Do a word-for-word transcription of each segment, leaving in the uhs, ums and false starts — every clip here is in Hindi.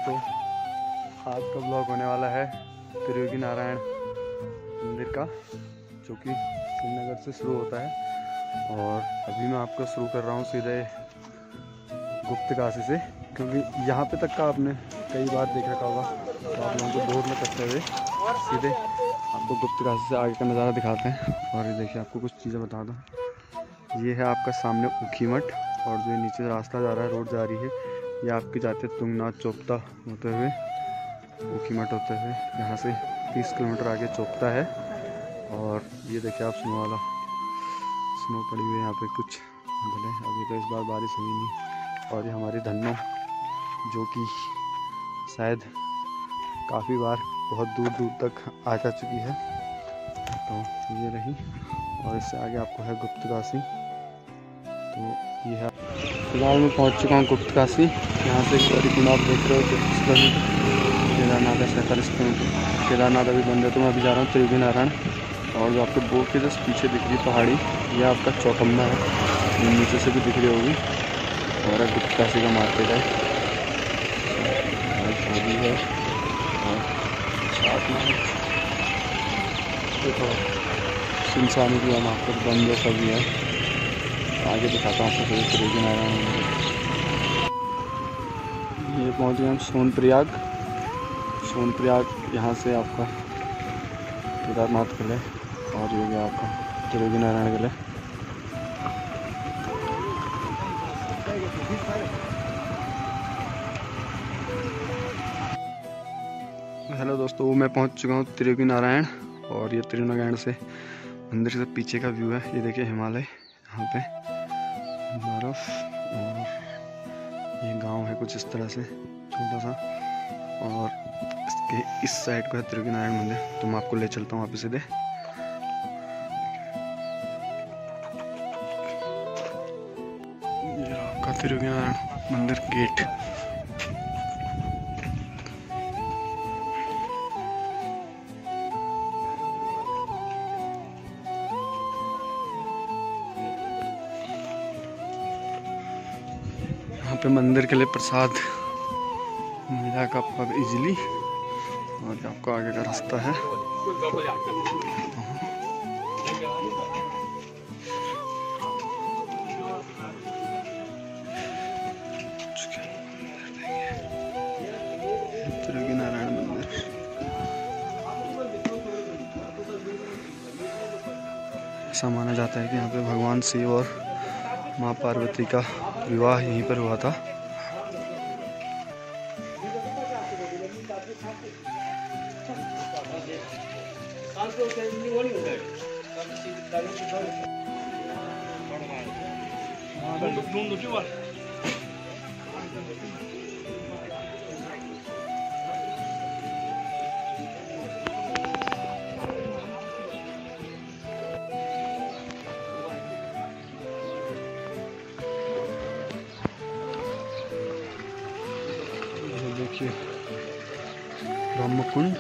दोस्तों, आज का ब्लॉग होने वाला है त्रियोगी नारायण मंदिर का, जो कि श्रीनगर से शुरू होता है। और अभी मैं आपका शुरू कर रहा हूँ सीधे गुप्तकाशी से, क्योंकि यहाँ पे तक का आपने कई बार देख रखा होगा, तो आप लोगों को बोर न करते हुए सीधे आपको गुप्तकाशी से आगे का नज़ारा दिखाते हैं। और ये देखिए, आपको कुछ चीज़ें बता दूँ, ये है आपका सामने ऊखीमठ, और जो नीचे रास्ता जा रहा है, रोड जा रही है, ये आपकी जाते हैं तुंगनाथ चोपता होते हुए, ऊखीमठ होते हुए, यहाँ से तीस किलोमीटर आगे चोपता है। और ये देखिए आप, स्नो वाला स्नो पड़ी हुई है यहाँ पे कुछ भले, अभी तो इस बार बारिश हुई नहीं। और ये हमारी धन्नो, जो कि शायद काफ़ी बार बहुत दूर दूर तक आ जा चुकी है, तो ये रही। और इससे आगे आपको है गुप्तकाशी। तो ये है, फिलहाल मैं पहुंच चुका हूँ गुप्तकाशी। यहाँ से गौरीकुंड आप देख रहे हो, पच्चीस किलोमीटर, केदारनाथ है सैंतालीस किलोमीटर, केदारनाथ अभी बंद है। तो मैं अभी जा रहा हूँ त्रियोगी नारायण। और जो आपको बोर्ड के जस्ट पीछे दिख रही पहाड़ी, यह आपका चौकम्मा है, नीचे से भी दिख रही होगी। और गुप्तकाशी का मार्केट है, शादी है, और साथ में देखो सुनसानी भी है, वहाँ पर बंद है, सभी है। आगे दिखाता हूँ आपको त्रियोगी नारायण मंदिर। ये पहुँच गए हम सोनप्रयाग। सोनप्रयाग यहाँ से आपका केदारनाथ किले, और ये गया आपका त्रियोगी नारायण किले। हेलो दोस्तों, मैं पहुँच चुका हूँ त्रियोगी नारायण। और ये त्रियोगी नारायण से मंदिर से पीछे का व्यू है। ये देखिए हिमालय, यहाँ पे बर्फ, और ये गांव है कुछ इस तरह से छोटा सा। और इसके इस साइड को है त्रियोगी नारायण मंदिर, तो मैं आपको ले चलता हूँ वापस सीधे। ये आपका त्रियोगी नारायण मंदिर गेट। यहाँ पे मंदिर के लिए प्रसाद मिला का आपको इजीली। और आपको आगे का रास्ता है। त्रियोगी नारायण मंदिर, ऐसा माना जाता है कि यहाँ पे भगवान शिव और माँ पार्वती का विवाह यहीं पर हुआ था। देखिए ब्रह्मकुंड,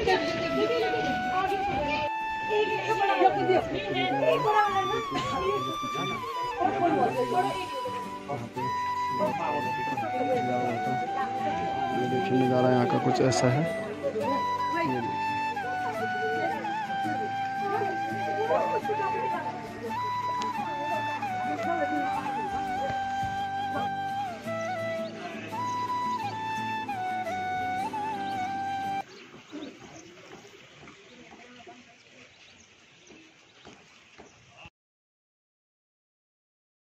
ये देखिए नज़ारा यहाँ का कुछ ऐसा है। ये देखिए